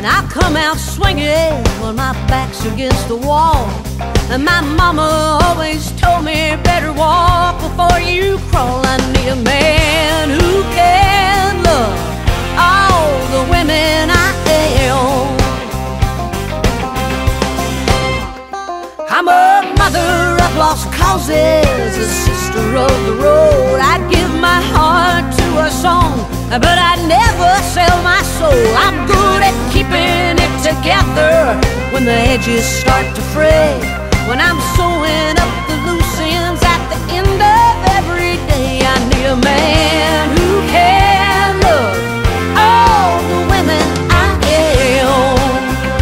and I come out swinging when my back's against the wall. And my mama always told me, better walk before you crawl. I need a man who can love all the women I am. I'm a mother of lost causes, a sister of the road. I'd give my heart to a song, but I'd never sell my soul. I'm good at keeping it together when the edges start to fray, when I'm sewing up the loose ends at the end of every day. I need a man who can love all the women I am.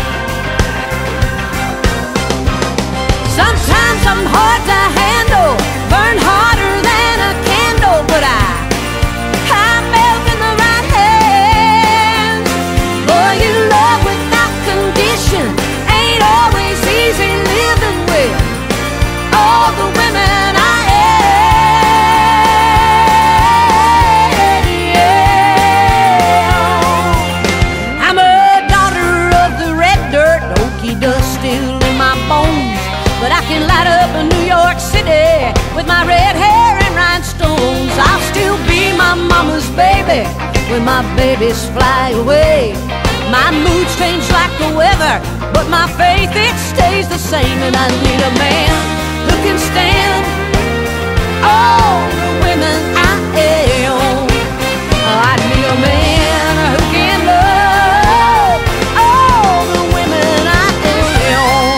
Sometimes I'm hard to handle, burn harder than a candle, but I melt in the right hands. Boy, you love without condition ain't always easy living with all the women I am. I'm a daughter of the red dirt, oaky dust still in my bones, but I can light up a New York City with my red hair and rhinestones. I'll still be my mama's baby when my babies fly away. My moods change like the weather, but my faith, it stays the same. And I need a man who can stand all the women I am. I need a man who can love all the women I am.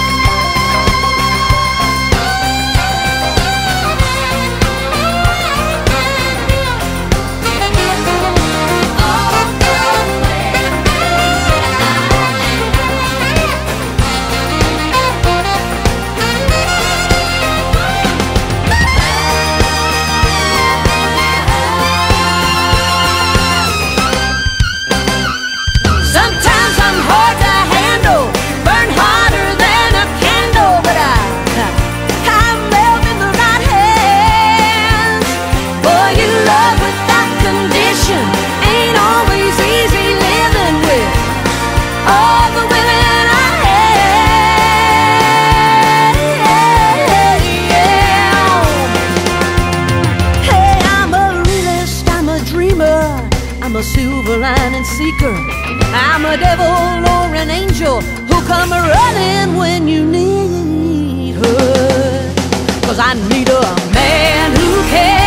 I'm a silver lining seeker, I'm a devil or an angel who'll come running when you need her. 'Cause I need a man who cares.